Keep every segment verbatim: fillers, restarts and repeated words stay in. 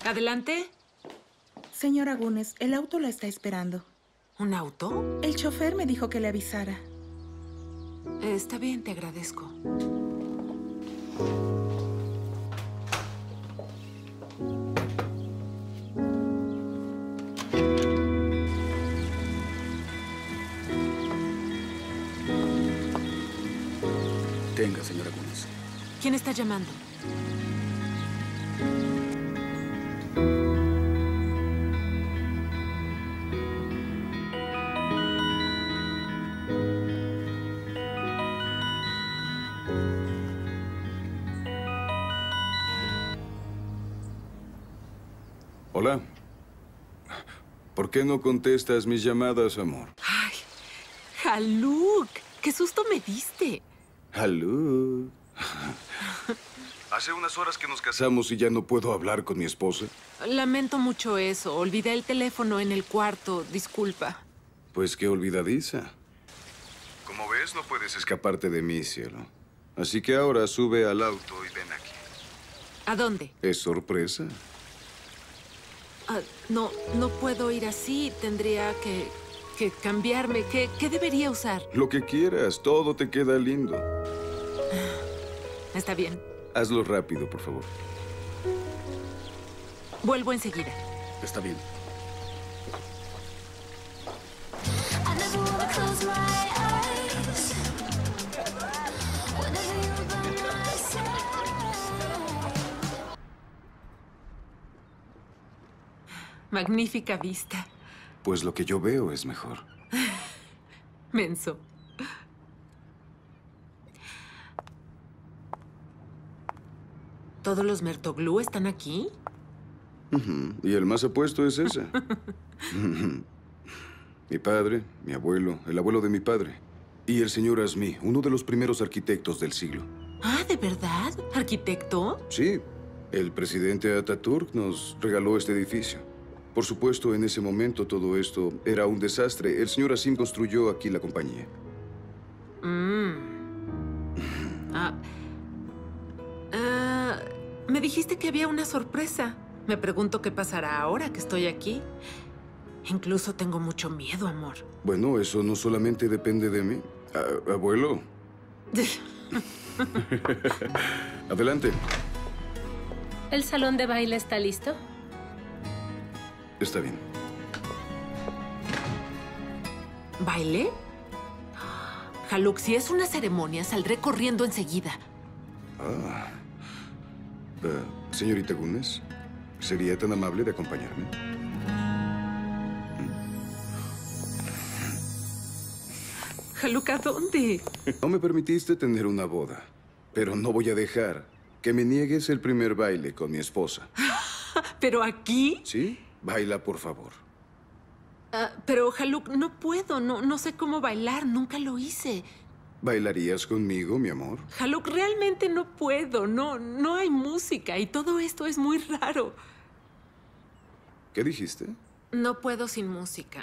¿Adelante? Señora Gunes, el auto la está esperando. ¿Un auto? El chofer me dijo que le avisara. Eh, Está bien, te agradezco. Tenga, señora Gunes. ¿Quién está llamando? Hola. ¿Por qué no contestas mis llamadas, amor? ¡Ay! ¡Haluk! ¡Qué susto me diste! Aló. Hace unas horas que nos casamos y ya no puedo hablar con mi esposa. Lamento mucho eso. Olvidé el teléfono en el cuarto. Disculpa. Pues qué olvidadiza. Como ves, no puedes escaparte de mí, cielo. Así que ahora sube al auto y ven aquí. ¿A dónde? ¿Es sorpresa? Ah, no, no puedo ir así. Tendría que, que cambiarme. ¿Qué, ¿Qué debería usar? Lo que quieras, todo te queda lindo. Está bien. Hazlo rápido, por favor. Vuelvo enseguida. Está bien. I never wanna close my eyes. Whenever you're by my side. Magnífica vista. Pues lo que yo veo es mejor. Menso. ¿Todos los Mertoglou están aquí? Ujú. Y el más apuesto es ese. Ujú. Mi padre, mi abuelo, el abuelo de mi padre. Y el señor Azmi, uno de los primeros arquitectos del siglo. Ah, ¿de verdad? ¿Arquitecto? Sí, el presidente Ataturk nos regaló este edificio. Por supuesto, en ese momento todo esto era un desastre. El señor Azim construyó aquí la compañía. Mm. Ah. Ah, me dijiste que había una sorpresa. Me pregunto qué pasará ahora que estoy aquí. Incluso tengo mucho miedo, amor. Bueno, eso no solamente depende de mí. A- abuelo. Adelante. ¿El salón de baile está listo? Está bien. ¿Baile? Haluk, si es una ceremonia, saldré corriendo enseguida. Ah. Eh, señorita Gunes, ¿sería tan amable de acompañarme? Haluk, ¿a dónde? No me permitiste tener una boda, pero no voy a dejar que me niegues el primer baile con mi esposa. ¿Pero aquí? ¿Sí? Baila, por favor. Ah, pero, Haluk, no puedo. No, no sé cómo bailar. Nunca lo hice. ¿Bailarías conmigo, mi amor? Haluk, realmente no puedo. No, no hay música y todo esto es muy raro. ¿Qué dijiste? No puedo sin música.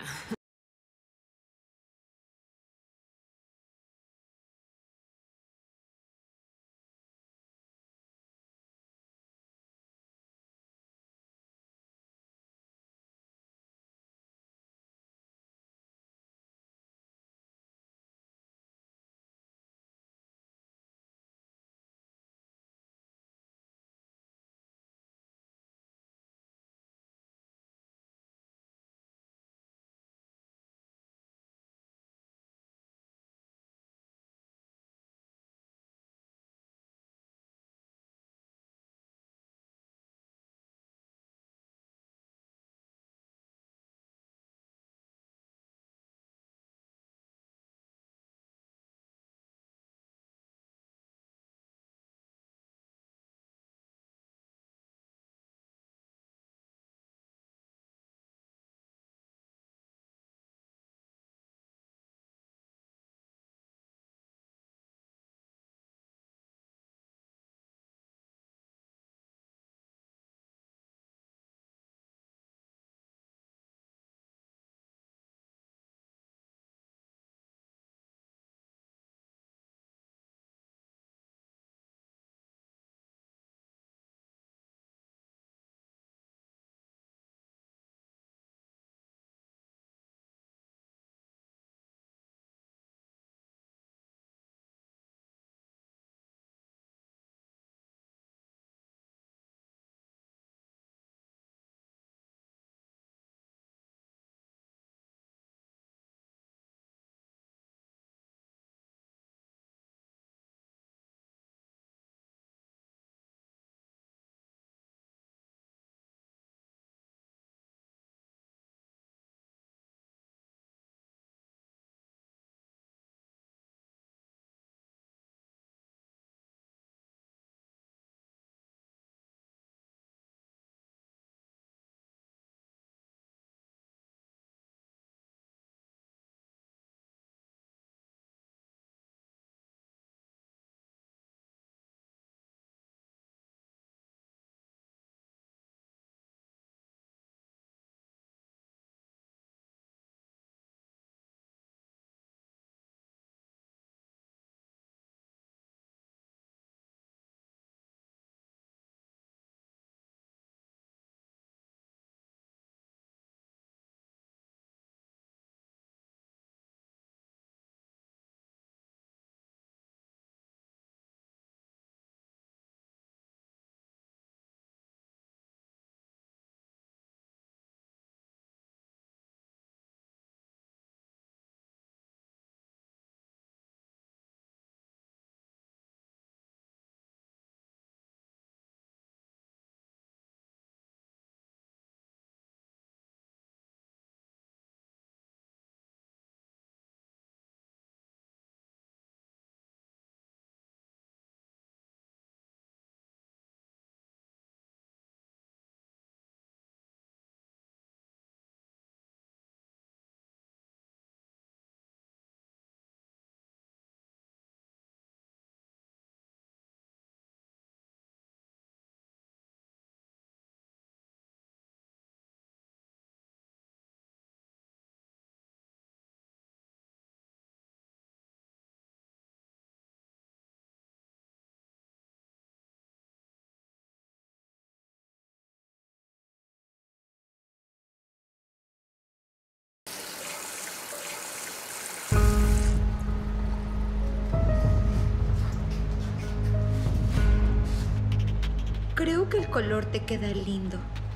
color te queda lindo.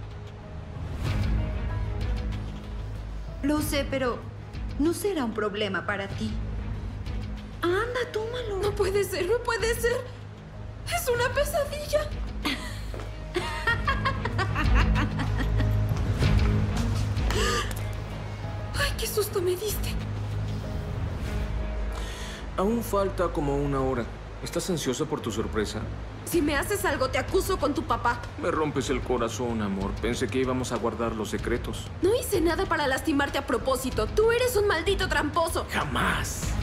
Lo sé, pero no será un problema para ti. Anda, tómalo. No puede ser, no puede ser. Es una pesadilla. Ay, qué susto me diste. Aún falta como una hora. ¿Estás ansiosa por tu sorpresa? Si me haces algo, te acuso con tu papá. Me rompes el corazón, amor. Pensé que íbamos a guardar los secretos. No hice nada para lastimarte a propósito. Tú eres un maldito tramposo. Jamás.